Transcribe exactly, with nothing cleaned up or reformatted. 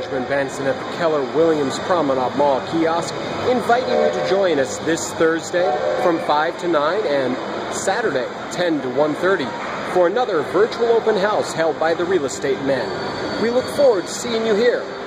Benjamin Bensen at the Keller Williams Promenade Mall Kiosk, inviting you to join us this Thursday from five to nine and Saturday ten to one thirty for another virtual open house held by the real estate men. We look forward to seeing you here.